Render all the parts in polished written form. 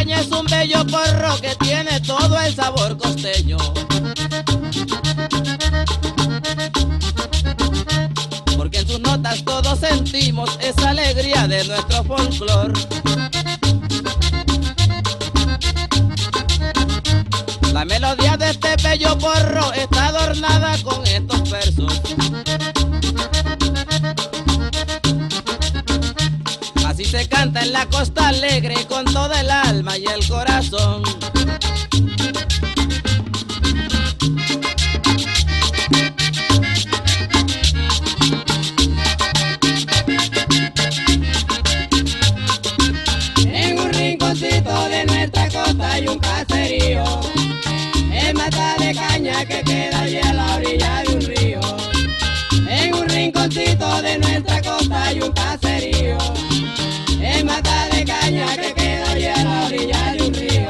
caña es un bello porro que tiene todo el sabor costeño. Porque en sus notas todos sentimos esa alegría de nuestro folclor. La melodía de este bello porro está adornada con estos versos. Así se canta en la costa alegre con todo el alma y el corazón. En un rinconcito de nuestra costa hay un caserío, es mata de caña que queda allí a la orilla de un río. En un rinconcito de nuestra costa hay un caserío, es mata de caña que queda allí a la orilla de un río.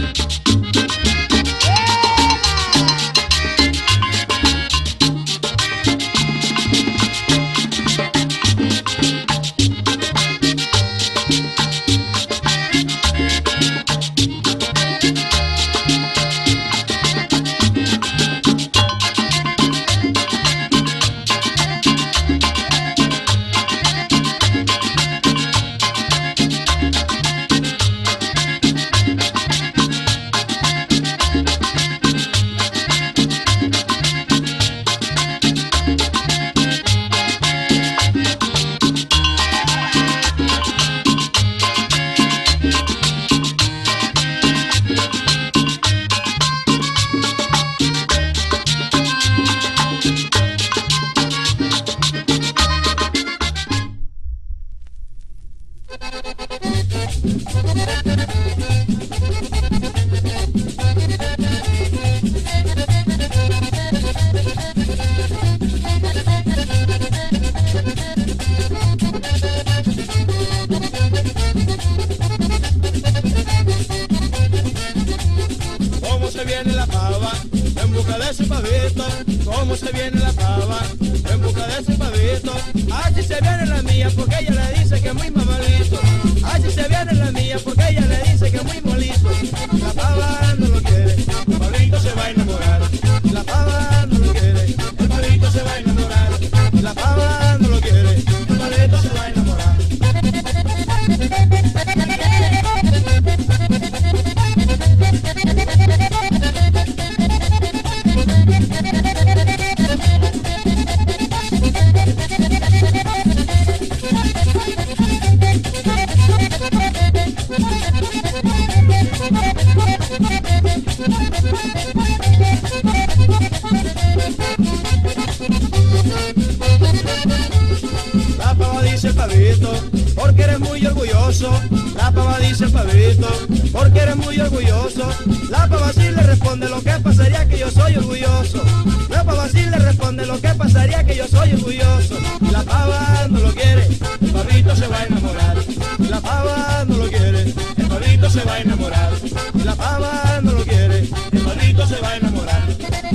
Cómo se viene la pava en busca de su pavito, cómo se viene la pava en busca de su pavito. Así se viene la mía porque ella le dice que es muy mamalito. Así se viene la mía porque ella le dice que es muy molito. La pava no lo quiere, el pavito se va a enamorar. La pava no lo quiere, el pavito se va a enamorar. La pava no lo quiere, el pavito se va a enamorar. La pava dice el pavito, porque eres muy orgulloso. La pava dice el pavito, porque eres muy orgulloso. La pava sí le responde, lo que pasaría que yo soy orgulloso. La pava sí le responde, lo que pasaría que yo soy orgulloso. La pava no lo quiere, el pavito se va a enamorar. La pava no lo quiere, el pavito se va a enamorar. La pava no lo quiere, el pavito se va a enamorar.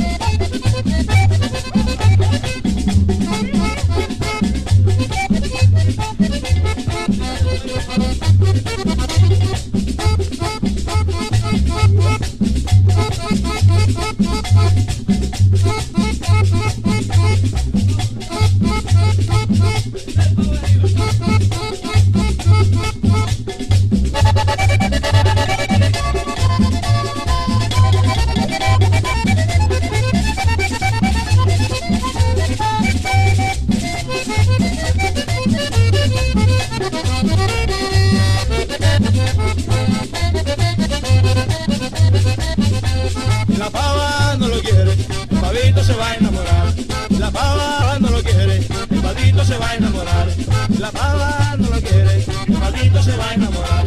La pava no lo quiere, el pavito se va a enamorar. La pava no lo quiere, el pavito se va a enamorar. La pava no lo quiere, el pavito se va a enamorar.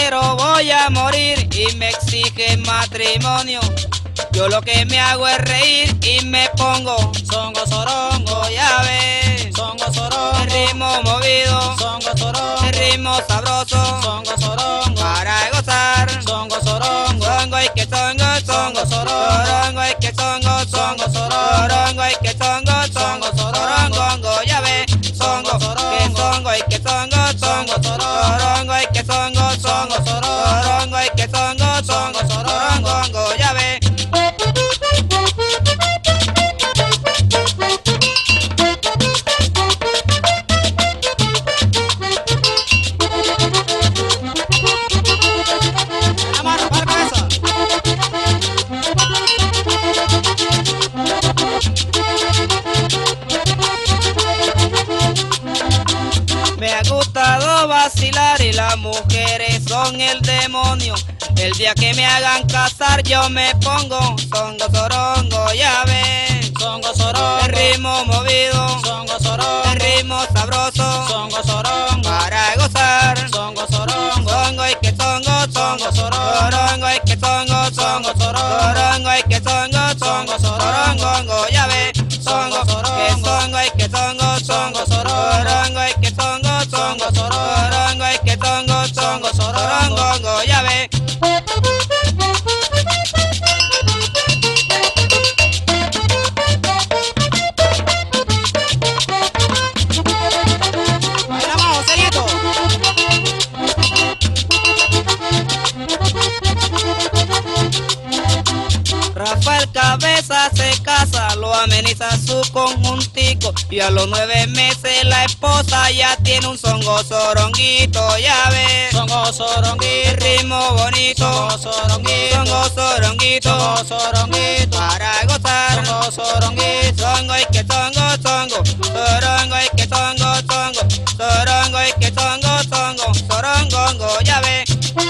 pero voy a morir y me exigen matrimonio. Yo lo que me hago es reír y me pongo songo sorongo, ya ves. Songo sorongo, el ritmo movido, songo sorongo, el ritmo sabroso, songo sorongo, para gozar, songo sorongo, songo y que songo, songo sorongo, y que songo, songo sorongo, y que songo, songo sorongo, ya ves. Songo, que songo y que songo, songo sorongo, y que songo, songo sorongo, y que songo, songo sorongo, ya ves. Me ha gustado vacilar y las mujeres son el demonio. El día que me hagan casar yo me pongo songo sorongo, ya ves. Songo sorongo, el ritmo movido, songo sorongo, el ritmo sabroso, songo sorongo, para gozar, songo sorongo, songo y que songo, songo sorongo, y que songo, songo sorongo, y que songo, songo sorongo, ya ves. Songo, que songo y que songo, songo sorongo, y que songo, songo sorongo, y que songo, songo sorongo, ya ves. Rafael Cabeza se casa, lo ameniza su conjuntico, y a los 9 meses la esposa ya tiene un songo soronguito, ya ves. Songo soronguito, el ritmo bonito, songo soronguito, songo soronguito, songo soronguito, para gozar, songo soronguito, songo y que songo, songo, sorongo y que songo, songo, sorongo y que songo, songo, sorongo, ya ves.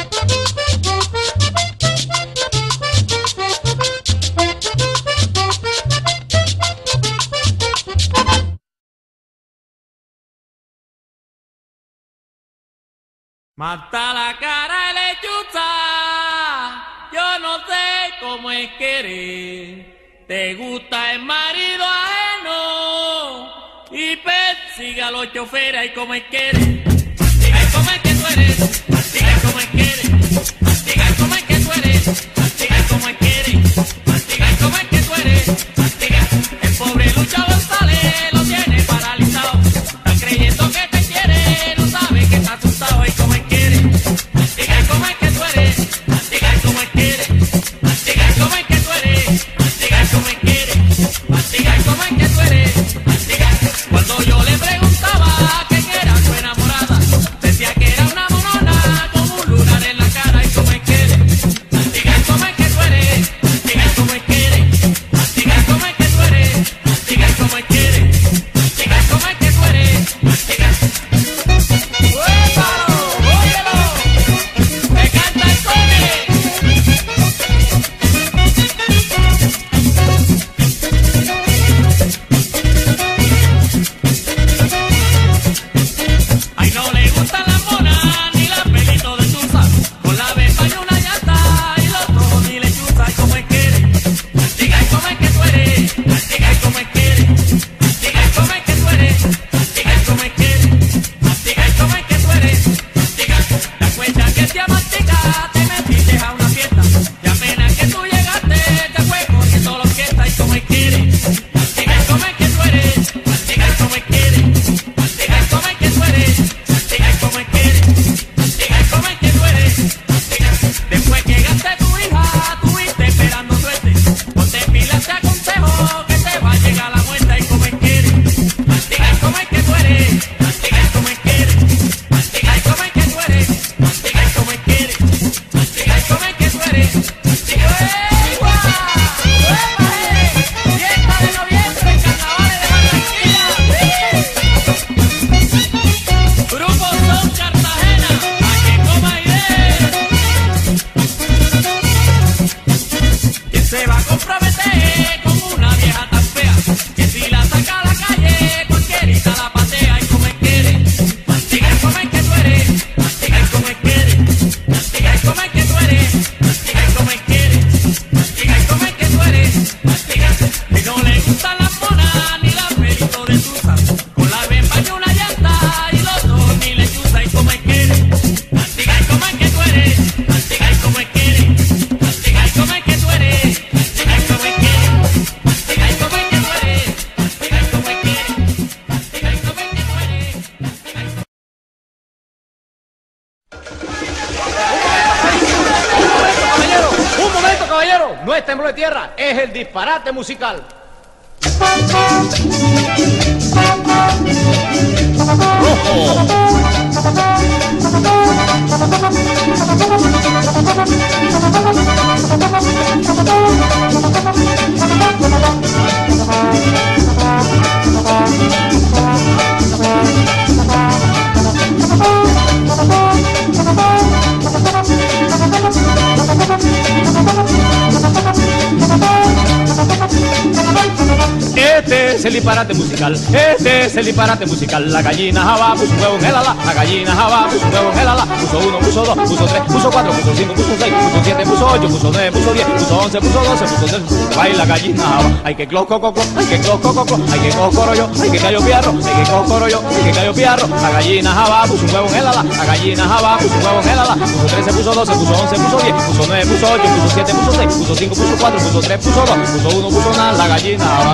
Mata la cara de lechuza, yo no sé cómo es querer. Te gusta el marido ajeno y persigue a los choferes y como es querer. Diga cómo es que tú eres, diga cómo es que eres, diga cómo es que tú eres, diga cómo es que eres, diga cómo es que tú eres, diga. El pobre Lucho González lo tiene paralizado, está creyendo que te quiere, no sabe que está asustado y como es que eres. Diga cómo es que tú eres, diga cómo es que eres, diga cómo es que tú eres, diga cómo es que eres, diga cómo es que tú eres, diga. Cuando yo le preguntaba quién era tu enamorada, decía que era una monona caballeros, no es temblor de tierra, es el disparate musical. Este es el disparate musical, este es el disparate musical. La gallina jaba puso un huevo en el ala, la gallina jaba puso un huevo en el ala. Puso 1, puso 2, puso 3, puso 4, puso 5, puso 6, puso 7, puso 8, puso 9, puso 10, puso 11, puso 12, puso 13. Baila la gallina jaba, hay que clo, co, co, co, hay que clo, co, co, co, hay que co, coro yo, hay que callo piarro, hay que co, coro yo, hay que callo piarro. La gallina jaba puso un huevo en el ala, la gallina jaba puso un huevo en el ala. Puso 13, puso 12, puso 11, puso 10, puso 9, puso 8, puso 7, puso 6, puso 5, puso 4, puso 3, puso 2, puso 1, puso nada, la gallina jaba.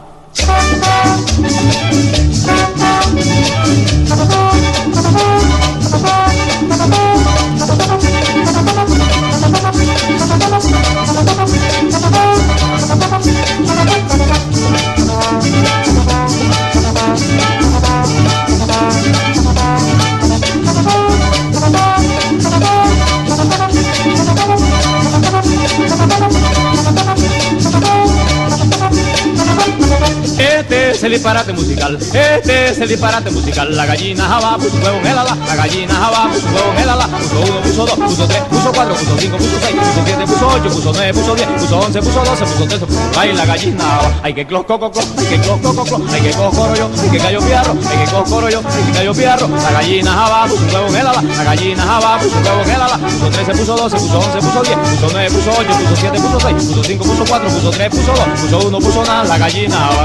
Este es el disparate musical, este es el disparate musical. La gallina jaba puso un huevo en el ala, la gallina jaba puso un huevo en el ala. Puso 1, puso 2, puso 3, puso 4, puso 5, puso 6, puso 7, puso 8, puso 9, puso 10, puso 11, puso 12, puso 13. Baila la gallina jaba, hay que clo, co, co, co, hay que clo, co, co, co, hay que co, coro yo, hay que callo piarro, hay que co, coro yo, hay que callo piarro. La gallina jaba puso un huevo en el ala, la gallina jaba puso un huevo en el ala. Puso 13, puso 12, puso 11, puso 10, puso 9, puso 8, puso 7, puso 6, puso 5, puso 4, puso 3, puso 2, puso 1, puso nada, la gallina jaba.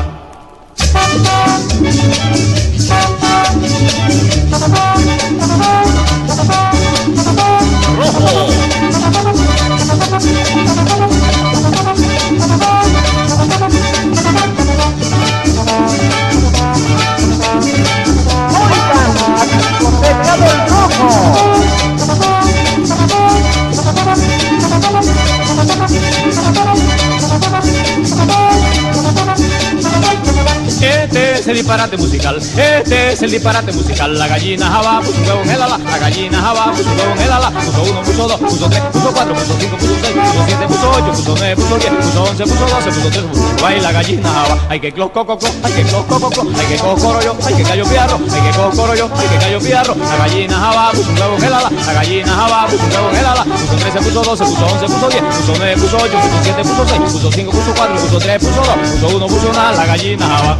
Rojo. Este es el disparate musical, este es el disparate musical. La gallina jaba puso un huevo en el ala, la gallina jaba puso un huevo en el ala. Puso 1, puso 2, puso 3, puso 4, puso 5, puso 6, puso 7, puso 8, puso 9, puso 10, puso 11, puso 12, puso 13. Baila la gallina jaba, hay que clo, co, co, co, hay que clo, co, co, co, hay que co, coro yo, hay que callo piarro, hay que co, coro yo, hay que callo piarro. La gallina jaba puso un huevo en el ala, la gallina jaba puso un huevo en el ala. Puso 13, puso 12, puso 11, puso 10, puso 9, puso 8, puso 7, puso 6, puso 5, puso 4, puso 3, puso 2, puso 1, puso nada, la gallina jaba.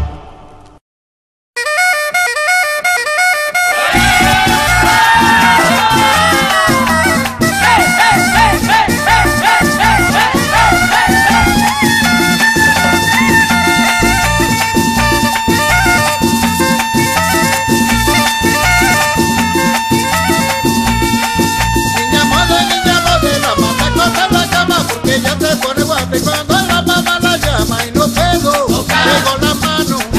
Ella se pone guapa y cuando la mamá la llama y no pego, pego la mano.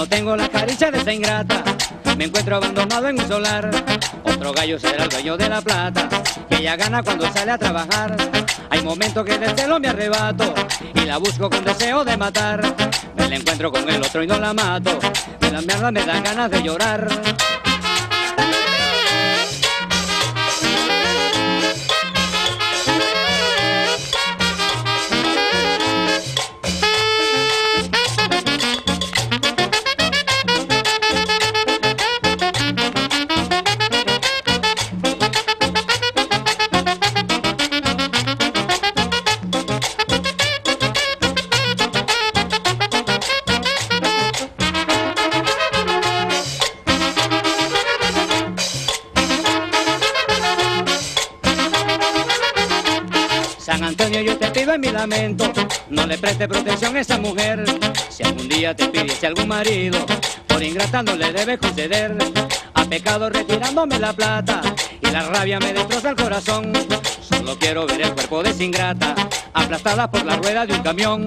no tengo la caricia de esa ingrata, me encuentro abandonado en un solar. Otro gallo será el dueño de la plata, que ella gana cuando sale a trabajar. Hay momentos que del celo me arrebato y la busco con deseo de matar. Me la encuentro con el otro y no la mato, de la mierda me dan ganas de llorar. San Antonio, yo te pido en mi lamento, no le preste protección a esa mujer. Si algún día te pidiese algún marido, por ingrata no le debes conceder. Ha pecado retirándome la plata y la rabia me destroza el corazón. Solo quiero ver el cuerpo de esa ingrata, aplastada por la rueda de un camión.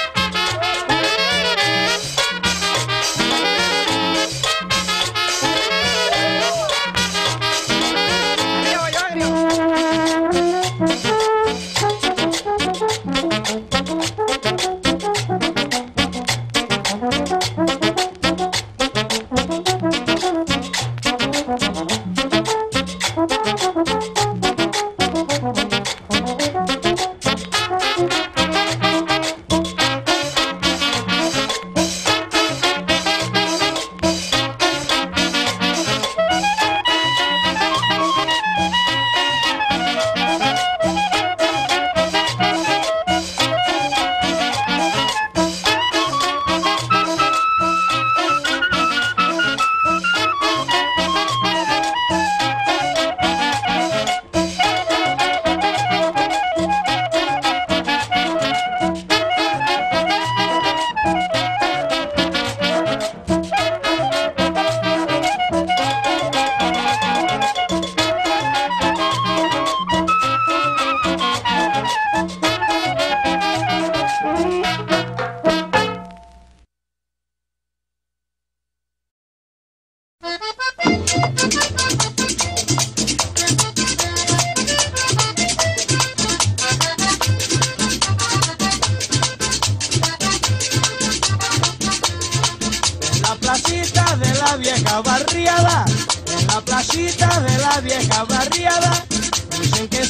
placita de la vieja barriada, en la placita de la vieja barriada, dicen que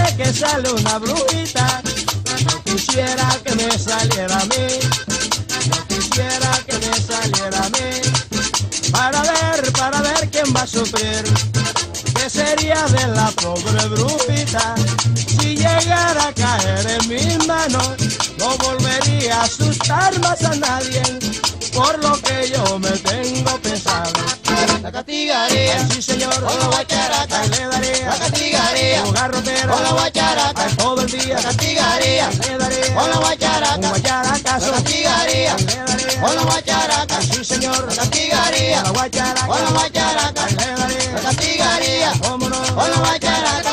sale una brujita. Yo quisiera que me saliera a mí, yo quisiera que me saliera a mí, para ver quién va a sufrir. ¿Qué sería de la pobre brujita si llegara a caer en mis manos? No volvería a asustar más a nadie, por lo que yo me tengo pensado. La castigaría, sí señor, con la guacharaca, le daría, la castigaría, un garrotero, con la guacharaca, todo el día, la castigaría, le daría, con la guacharaca, un guacharacazo, la castigaría, le daría, con la guacharaca, sí señor, la castigaría, con la guacharaca, con la guacharaca, le daría, la castigaría, cómo no, con la guacharaca.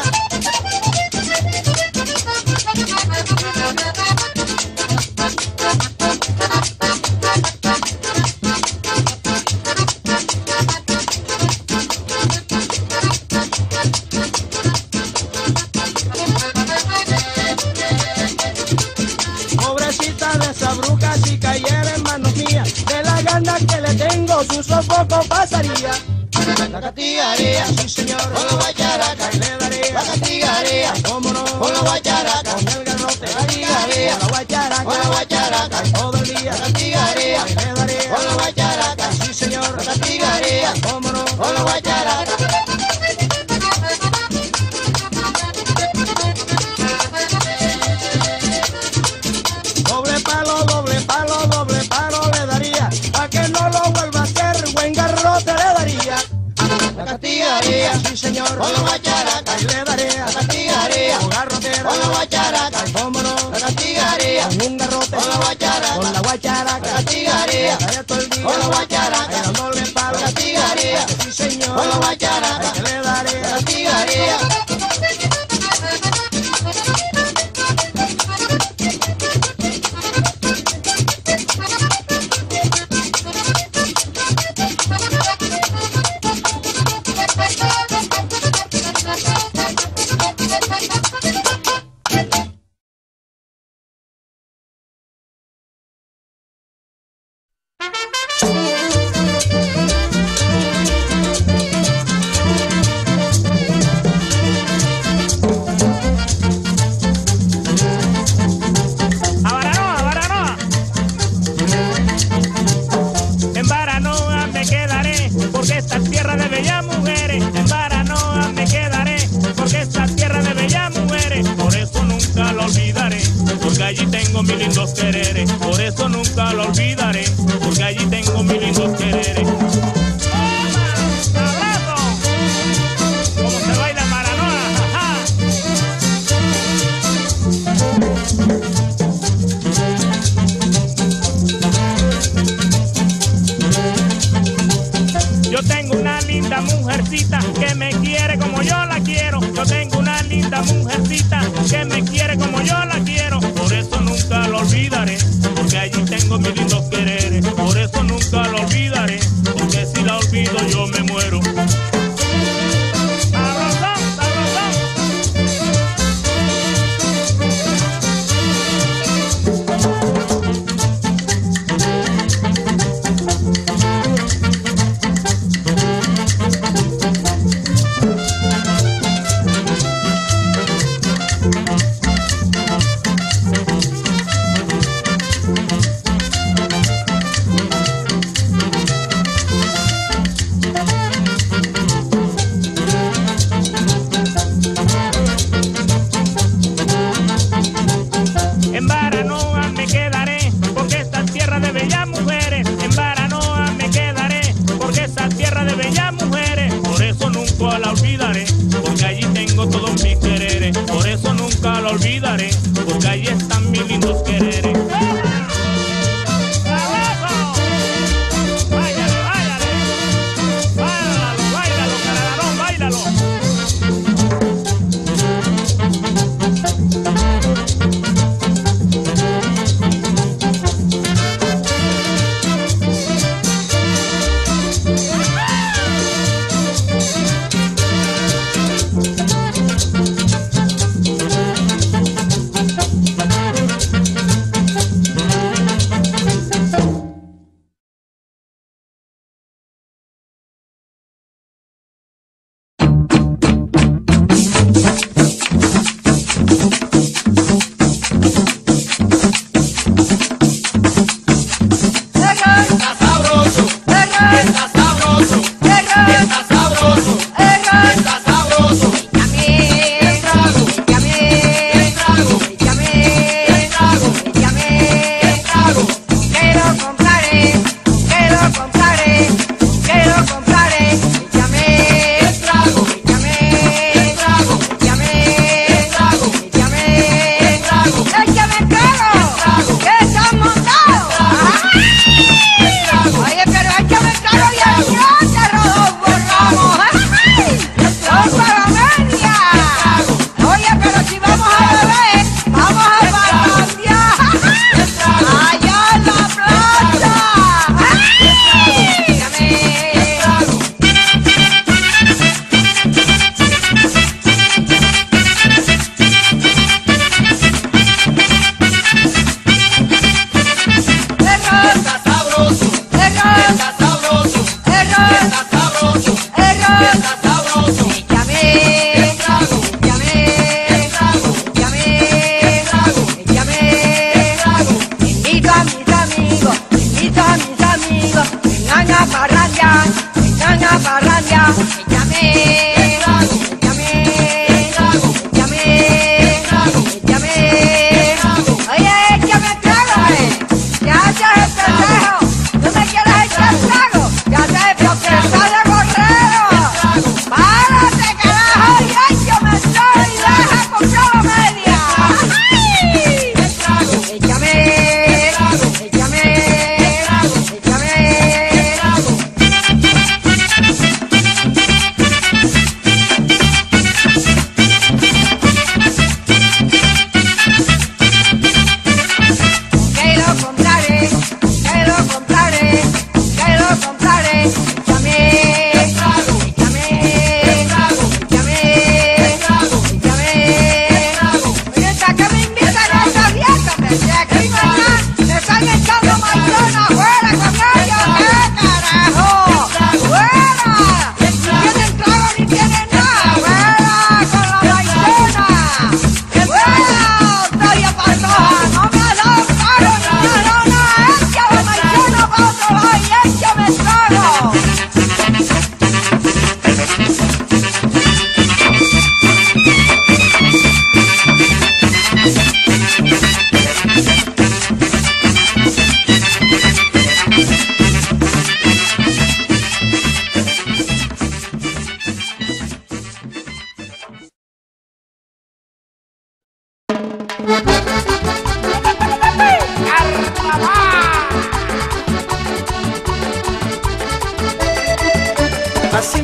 Pobrecita de esa bruja, si cayera en manos mías, de la gana que le tengo su sofoco pasaría. La castigaría, Sí señor, con la guacharaca, le daría, la castigaría, cómo no, con la guacharaca, con el garrote, la castigaría, con la guacharaca, con la guacharaca, todo el día, la castigaría, le daría, con la guacharaca, sí señor, la castigaría, cómo no, con la guacharaca. doble palo le daría, pa' que no lo vuelva a hacer, buen garrote le daría. La castigaría, Sí señor, con la guacharaca, le daría, la castigaría, un garrotero, con la guacharaca, cómo no, la castigaría, con un garrote, con la guacharaca, con la guacharaca, la castigaría, daría todo el día, con la guacharaca, ay, dándole palo, la castigaría, sí señor, con la guacharaca, ay, que le la daría, castigaría. linda mujercita que me quiere como yo la quiero. Yo tengo una linda mujercita que me quiere como yo la quiero. Por eso nunca lo olvidaré, porque allí tengo mis lindos quereres. Por eso nunca lo olvidaré, porque si la olvido yo me muero. ¡Sabrosón, sabrosón! En Baranoa me quedaré, porque esta tierra de bellas mujeres. En Baranoa me quedaré, porque esta tierra de bellas mujeres. Por eso nunca la olvidaré, porque allí tengo todos mis quereres. Por eso nunca la olvidaré, porque allí están mis lindos quereres. ¡Abajo! ¡Báilale, báilale! ¡Báilalo, báilalo, caralarón, báilalo!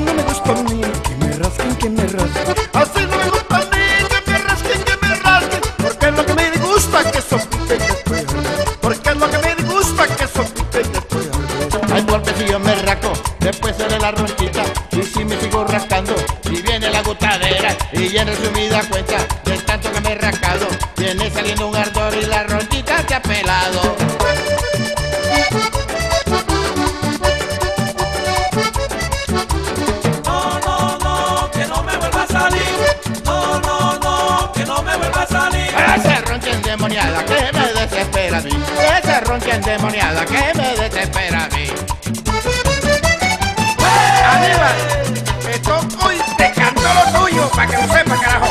no me gusta a mí, que me rasquen, que me rasquen. Así no me gusta a mí, que me rasquen, que me rasquen. Porque es lo que me disgusta que son pique y después arder. Porque es lo que me disgusta que son pique y después arder. Ay, porque si yo me rasco, después sale la ronchita. Y si me sigo rascando, y viene la gustadera. Y en resumida cuenta, de tanto que me he rascado, viene saliendo un ardor y la ronchita se ha pelado. No, no, no, que no me vuelva a salir. No, no, no, que no me vuelva a salir. Esa roncha endemoniada que me desespera a mí. Esa roncha endemoniada que me desespera a mí. Aníbal, te toco y te canto lo tuyo, pa' que lo sepa, carajo.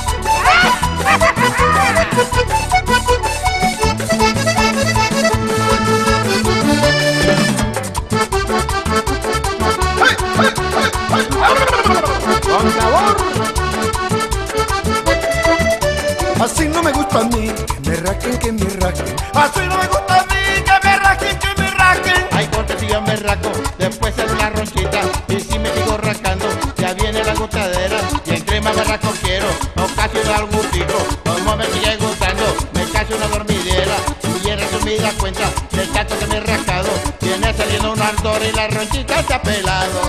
Con sabor. Así no me gusta a mí, que me rasquen, que me rasquen. Así no me gusta a mí, que me rasquen, que me rasquen. Ay, porque si yo me rasco, después sale la ronchita. Y si me sigo rascando, ya viene la gustadera. Y entre más me rasco quiero, ocasiona algún pico. Como me sigue gustando, me cacho una dormidera. Y en resumida cuenta, del tanto que me he rascado, viene saliendo un ardor y la ronchita se ha pelado.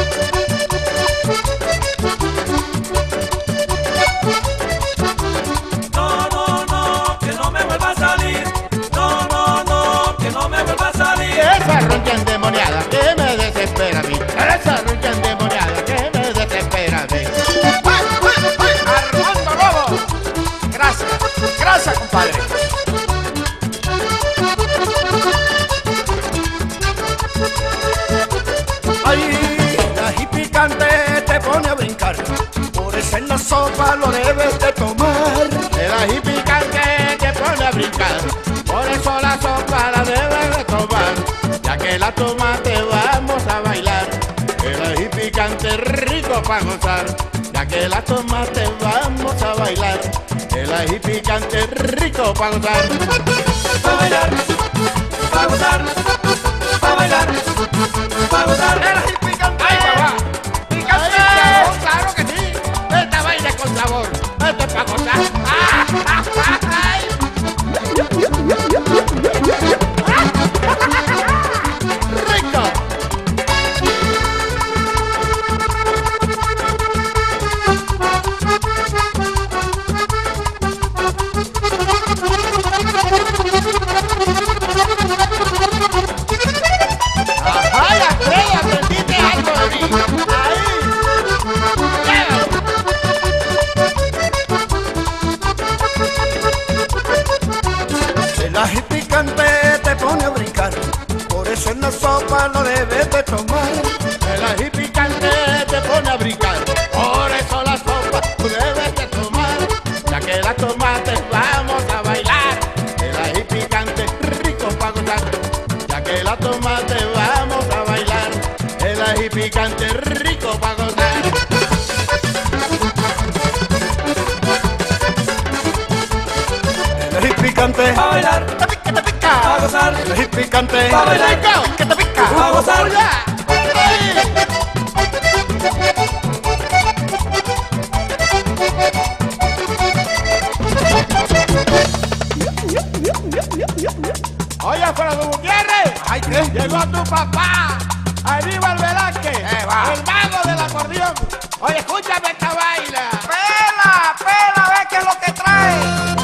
No, no, no, que no me vuelva a salir. No, no, no, que no me vuelva a salir. Esa roncha endemoniada que me desespera a mí. Esa roncha endemoniada que me desespera a mí. Armando Lobo. Gracias, gracias, compadre. Ay, la ají picante te pone a brincar. Por eso en la sopa lo debes de tomar. El ají picante te pone a brincar. Por eso la sopa la debes de tomar. Ya que la tomate vamos a bailar. El ají picante rico pa' gozar. Ya que la tomate vamos a bailar. El ají picante rico pa' gozar. Pa' bailar, pa' gozar, pa' bailar, pa' gozar. El ají picante. ¡Ay, papá! Picante. ¡Ay, claro que sí! Esta vaina es con sabor. Esto es pa' gozar. ¡Ay! ¡Rico! ¡Ay, Alfredo! ¡Aprendiste algo de mí! ¡Ahí! El ají picante te pone a brincar. Por eso en la sopa lo debes de tomar. El ají picante te pone a brincar. Por eso la sopa tú debes de tomar. Ya que la tomate vamos a bailar. El ají picante rico pa' gozar. Ya que la tomate vamos a bailar. El ají picante rico pa' gozar. El ají picante. Pa' bailar, Te pica, te pica. pa' gozar, El ají picante. Pa' bailar. Que te pica. pa' gozar. Oye, Alfredo Gutiérrez, Ay, ¿qué? llegó tu papá, Aníbal Velázquez, va. el mago del acordeón. Oye, escúchame esta vaina. Pela, pela, ve qué es lo que trae.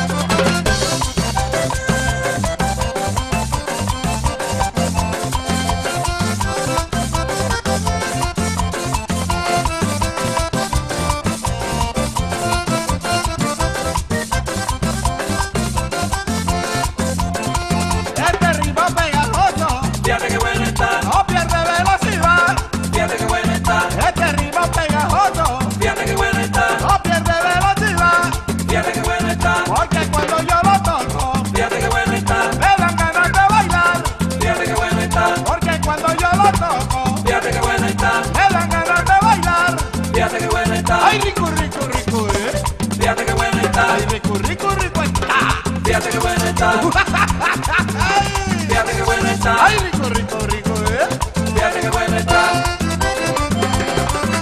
Este ritmo pegajoso fíjate qué bueno está, no pierde velocidad. fíjate qué bueno está, Este ritmo pegajoso fíjate qué bueno está, no pierde velocidad. fíjate qué bueno está, Porque cuando yo lo toco, fíjate qué bueno está, me dan ganas de bailar. fíjate qué bueno está, Porque cuando yo lo toco, fíjate qué bueno está, me dan ganas de bailar. fíjate qué bueno está, Ay, rico, rico, rico, fíjate qué bueno está, Ay, rico, rico, rico está. fíjate qué bueno está, fíjate qué bueno está, Ay, rico, rico, rico, fíjate qué bueno está.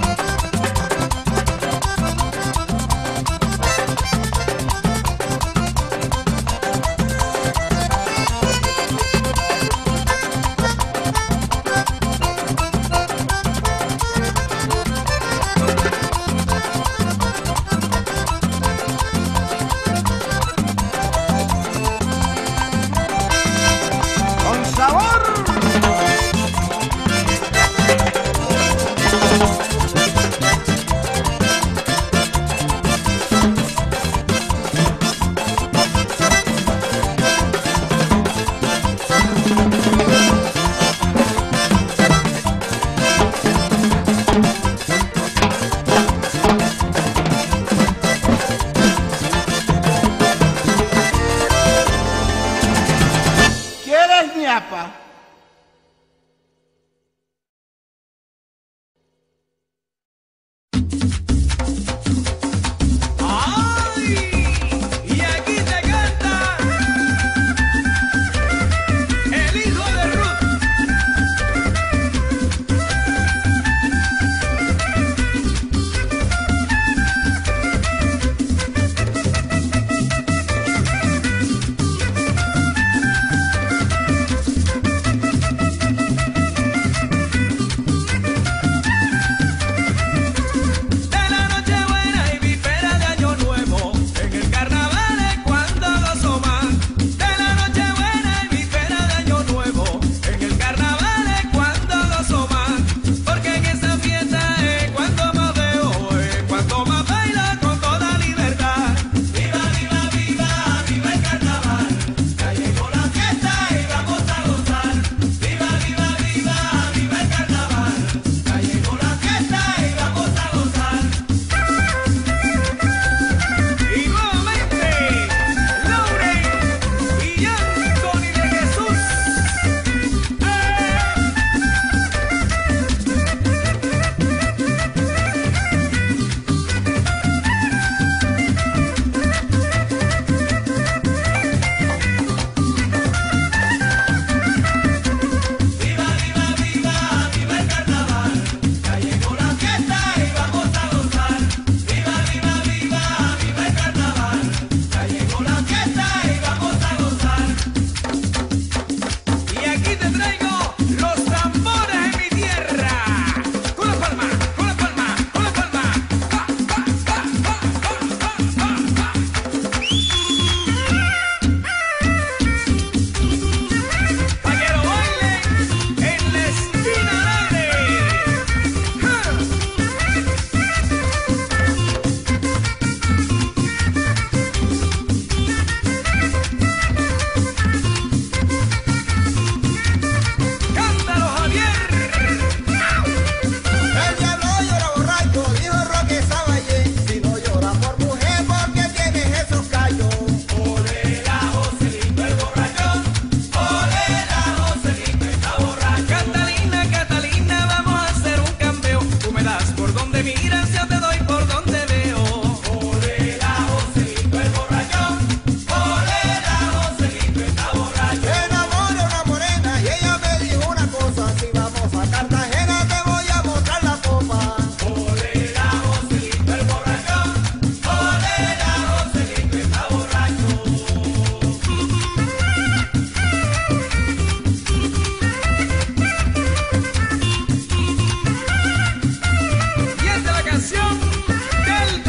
te miras, yo te doy por donde veo. Olera, Joselito el borrachón. Olera, Joselito está borracho. Me enamoré una morena y ella me dijo una cosa: si vamos a Cartagena te voy a mostrar la copa. Olera, Joselito el borrachón. Olera, Joselito está borracho. Y esta es la canción del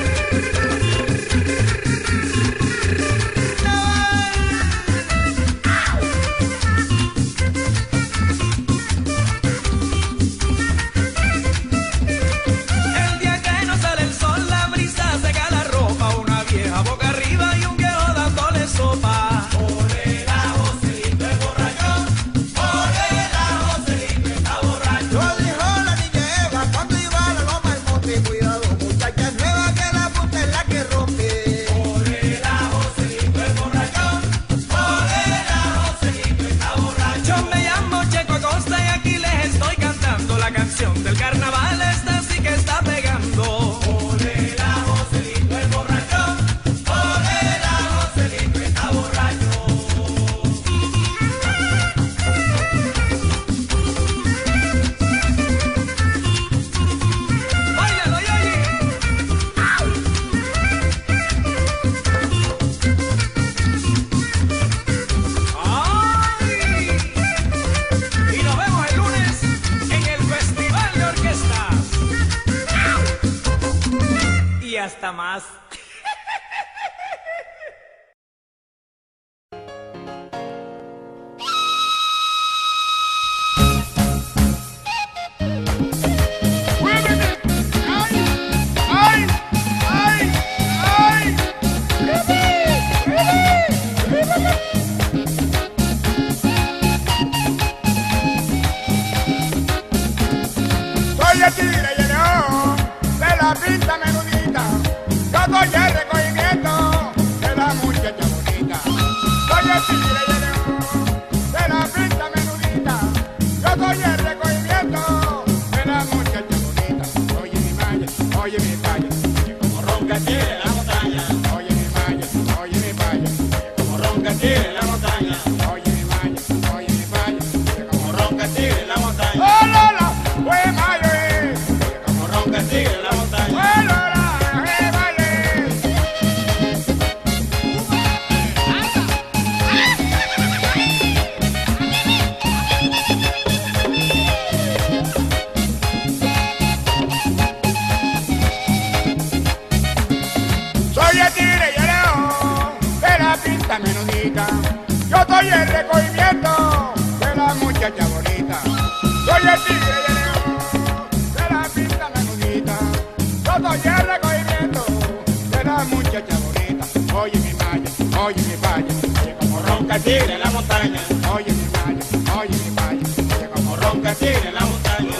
El día que no sale el sol, la brisa seca la ropa, una vieja boca arriba y un viejo dándole sopa. Olera, Joselito el borrachón. Olera, Joselito está borracho. Lo dijo la niña Eva cuando iba a la loma del monte: cuidado, muchacha nueva, que la punta es la que rompe. Olera, Joselito el borrachón. Olera, Joselito está borracho. Yo me llamo Checo Acosta y aquí les estoy cantando la canción del carnaval, esta sí que está pegando. Olera, Joselito el borrachón. Olera, Joselito está borracho. ¡Báilalo, Yoyi! ¡Ay! Y nos vemos el lunes en el Festival de Orquestas. Y hasta más. Soy el tigre y el león de la pinta menudita. Yo doy el recogimiento de la muchacha bonita. Soy el tigre y el león de la pinta menudita. Yo doy el recogimiento de la muchacha bonita. Oye mi malla, oye mi paya, oye como ronca tiene la montaña. Oye mi malla, oye mi paya, oye como ronca tiene la montaña. Oye mi malla, oye mi paya, oye como ronca tiene la montaña. ¡Oh, Lola! ¡Oye, mayo! Oye como ronca tiene la montaña. ¡Oh, Lola! ¡Oye, vale! Soy el tigre y el león de la pinta menudita. Yo doy el recogimiento de la muchacha bonita. Soy el tigre y el león de la pinta menudita. Yo doy el recogimiento de la muchacha bonita. Oye mi malla, oye mi paya, oye como ronca el tigre en la montaña. Oye mi malla, oye mi paya, oye como ronca el tigre en la montaña.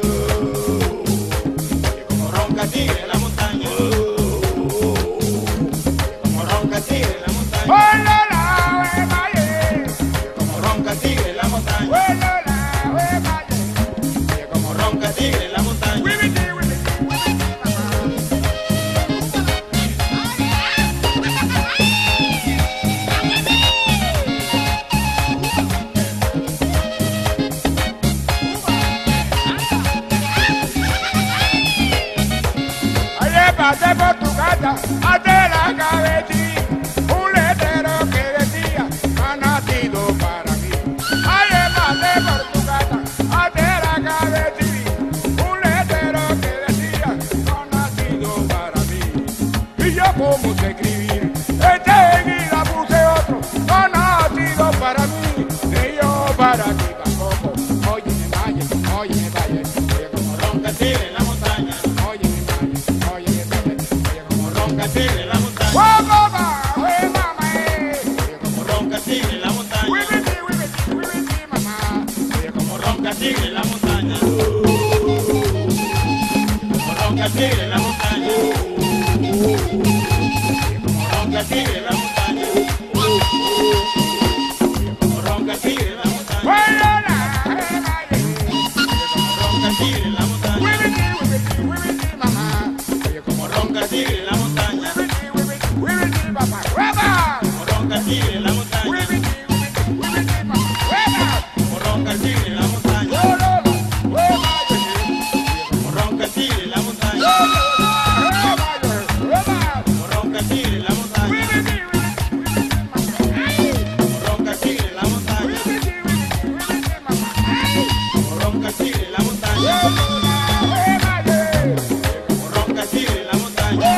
Oye como ronca el tigre en la montaña. Como ronca el tigre en la montaña. ¡Oh, Lola! ¡Oye, maye! Como ronca el tigre en la montaña. ¡Oh, Lola! ¡Oye, maye! Oye, como ronca el tigre en la montaña. ¡Wibiti, wibiti, wibiti, mamá! Oye, pasé por tu casa, hazte la cabecilla, un letrero que decía: ha nacido para mí. Oye, pasé por tu casa, hazte la cabecilla, un letrero que decía: ha nacido para mí. Y yo como sé escribir, enseguida puse otro: no ha nacido para mí, ni yo para ti tampoco. Oye, mi malla, oye, mi valle, oye como ronca el tigre en la montaña. Oye, mi malla, oye, mi valle, oye como ronca el tigre en la montaña. ¡Oh, mamá! ¡Oye, mamá! Oye como ronca el tigre en la montaña. ¡Wibiti, wibiti, wibiti, mamá! Oye como ronca el tigre en la montaña. Como ronca el tigre en la montaña. Como ronca el tigre en la montaña. Como ronca el tigre en la montaña. ¡Oye, Lola! ¡Oye, maye! Como ronca el tigre en la montaña. ¡Wibiti, wibiti, wibiti! ronca el tigre en la montaña. Ronca el tigre en la montaña. Ronca el tigre en la montaña. Ronca el tigre en la montaña.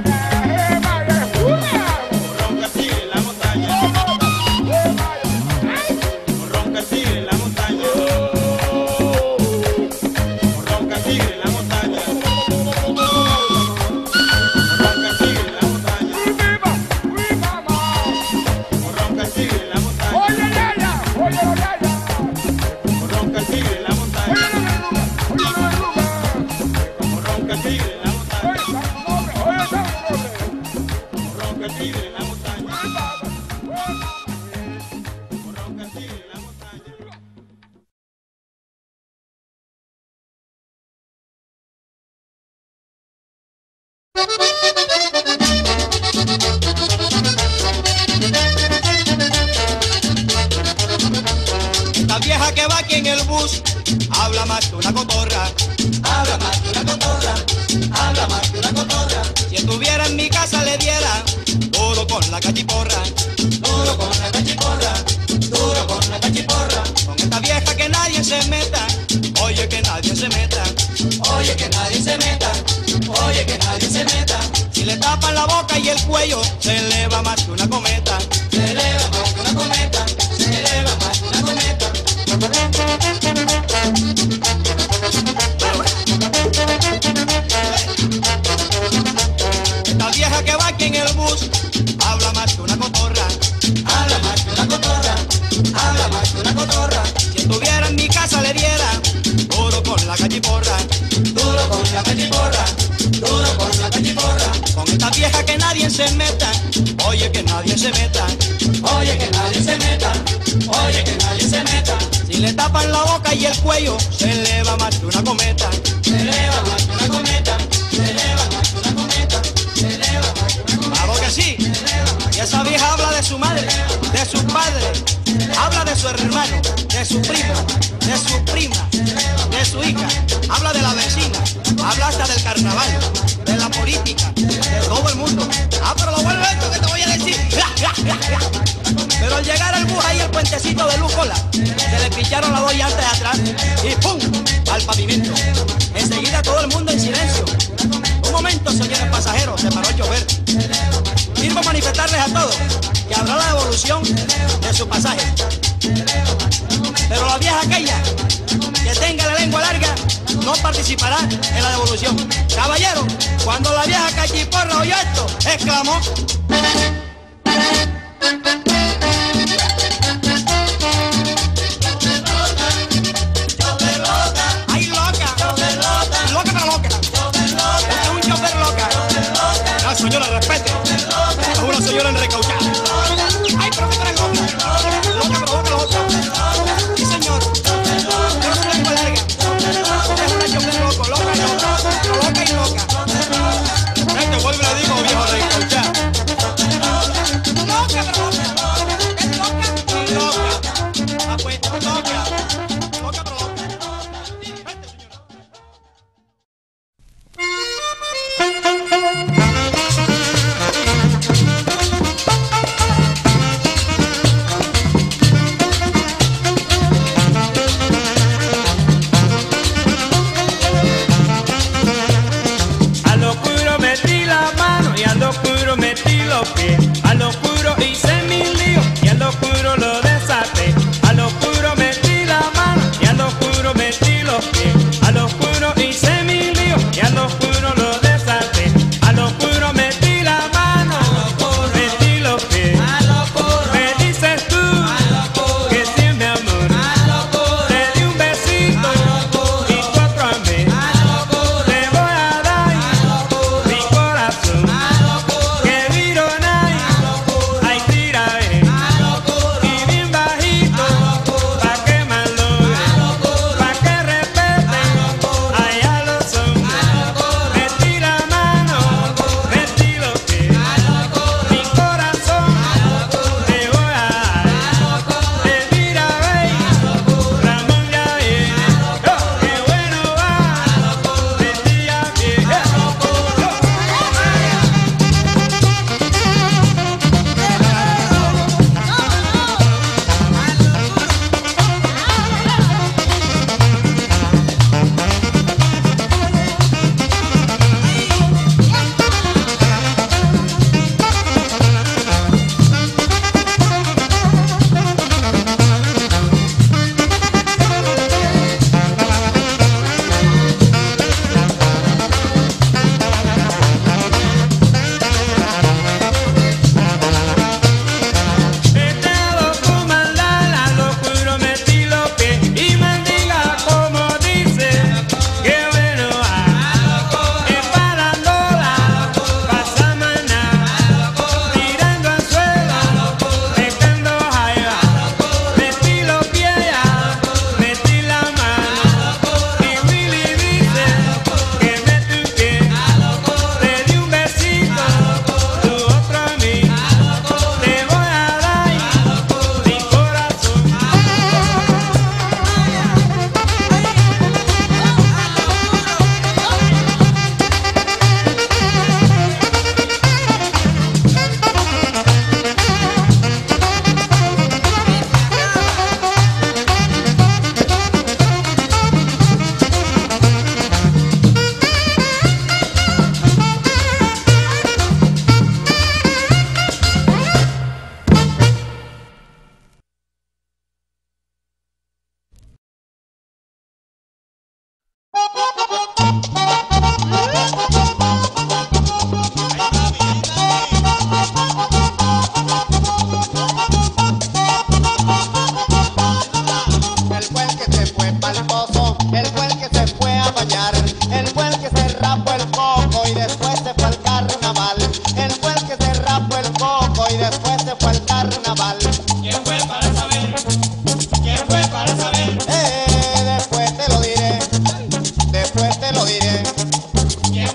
Ronca el tigre en la montaña. Ronca el tigre en la montaña. Ronca el tigre en la montaña. Ronca el tigre en la montaña. Ronca el tigre en la montaña. Ronca el tigre en la montaña. Ronca el tigre en la montaña. Ronca el tigre en la montaña. Ronca el tigre en la montaña. La vieja que va aquí en el bus habla más que una cotorra, habla más que una cotorra, habla más que una cotorra. Si estuviera en mi casa le diera duro con la cachiporra, duro con la cachiporra, duro con la cachiporra. Con esta vieja que nadie se meta, oye que nadie se meta, oye que nadie se meta, oye que nadie se meta. Si le tapan la boca y el cuello, se eleva más que una cometa, se eleva más que una cometa, se eleva más que una cometa. Esta vieja que va aquí en el bus habla más que una cotorra, habla más que una cotorra, habla más que una cotorra. Si estuviera en mi casa le diera duro con la cachiporra, duro con la cachiporra, duro con la cachiporra. Con esta vieja que nadie se meta, oye que nadie se meta, oye que nadie se meta, oye que nadie se meta. Si le tapan la boca y el cuello, se eleva más que una cometa, se eleva más que una cometa, se eleva más que una cometa, se eleva más que una cometa. Claro que sí. Y esa vieja habla de su madre, de su padre, habla de su hermano, de su primo, de su prima, de su hija, habla de la vecina, habla hasta del carnaval, de la política, de todo el mundo. Ah, pero lo bueno es esto que te voy a decir. Pero al llegar al bus ahí el puentecito de Lucola, se le picharon las dos llantas de atrás y ¡pum! Al pavimento. Enseguida todo el mundo en silencio. Un momento, señores pasajeros, se paró a llover. Quiero manifestarles a todos que habrá la devolución de su pasaje. Pero la vieja aquella que tenga la lengua larga no participará en la devolución. Caballero, cuando la vieja cachiporra oyó esto, exclamó: ¡ay, loca! ¡Loca pero loca! ¡Es un chofer loca! ¡La señora, respete! ¡Es una señora en recauchada! ¡Ay, pero que tú eres loca! ¡Loca pero loca, loca! ¡Sí, señor! ¡Pero su lengua larga! ¡Es una chofer loco! ¡Loca, no! ¡Loca y loca! Este vuelve y le digo, viejo recauchada. ¡Loca pero loca! ¡Es loca y loca! ¡Ah, pues, loca! ¡Loca pero loca! ¡Vente, señora! A lo oscuro metí la mano y a lo oscuro metí los pies. A lo oscuro hice mi lío y a lo oscuro lo desaté. A lo oscuro metí la mano y a lo oscuro metí los pies. A lo oscuro hice mi lío y a lo oscuro lo desaté. A lo oscuro metí la mano, metí los pies. Me dices tú que sí es mi amor. Te di un besito y tú otro a mí. Te voy a dar mi corazón, que vironay,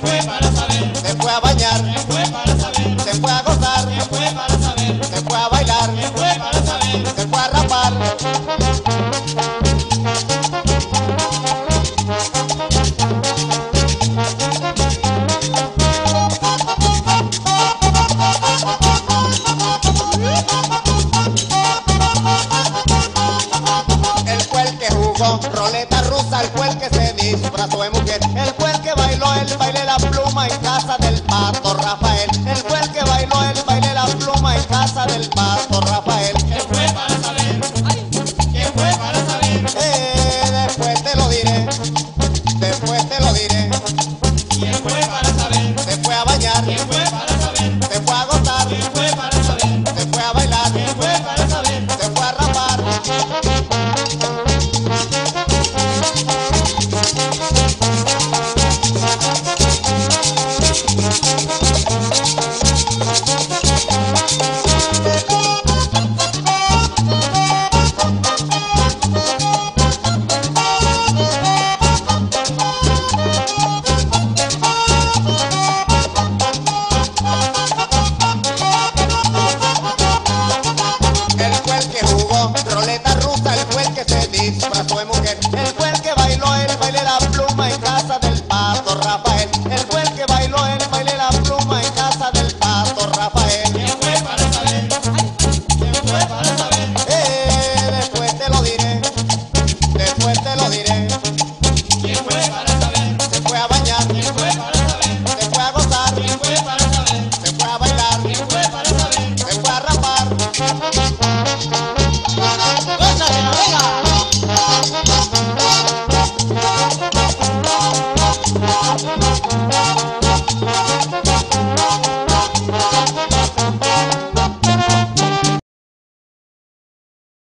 fue para saber, se fue a bañar, se fue para saber, se fue a gozar, se fue para saber, se fue a bailar, se fue para saber. se fue a rapar. Él fue el que jugó roleta rusa, él fue el que se disfrazó de mujer, él fue el que bailó el baile la pluma en casa del Pato Rafael, él fue el que bailó el baile la pluma en casa del Pato Rafael. ¿Quién fue para saber? ¿Quién fue para saber? Después te lo diré, después te lo diré. ¿Quién fue para saber? Se fue a bañar, ¿Quién fue para saber? se fue a gozar, ¿Quién fue para saber? se fue a bailar, ¿Quién fue para saber? se fue a rapar. Él fue el que jugó roleta rusa, él fue el que se disfrazó de mujer, él fue el que bailó el baile la pluma en casa del